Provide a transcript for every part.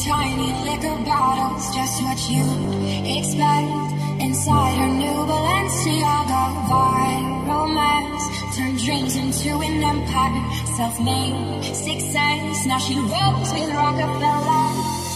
tiny liquor bottles, just what you'd expect. Inside her new Balenciaga vibe, romance turned dreams into an empire. Self-made success, now she rolls with Rockefeller.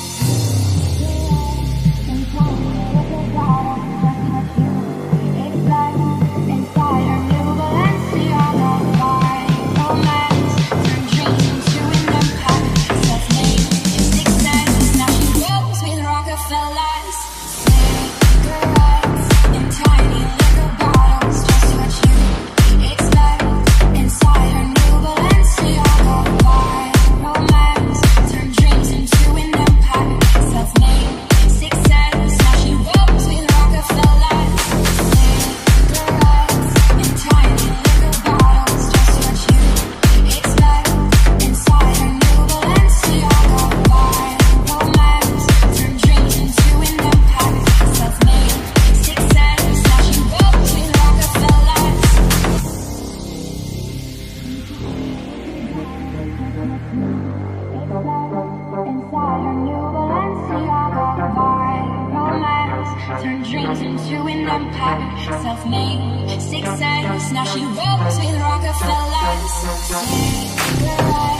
Inside her new Balenciaga vibe, romance turned dreams into an empire. Self-made success, now she rolls with Rockefellers. Cigarettes in tiny liquor bottles, just what you expect. Inside her new Balenciaga vibe, romance turned dreams into an empire. Self-made success, now she rolls with Rockefellers. Cigarettes in tiny liquor bottles, just what you expect. Inside her new Balenciaga vibe, romance turned dreams into an empire. Self-made success, now she rolls with Rockefellers. Inside her new Balenciaga vibe, romance turned dreams into an empire. Self-made success, now she rolls with Rockefellers. Cigarettes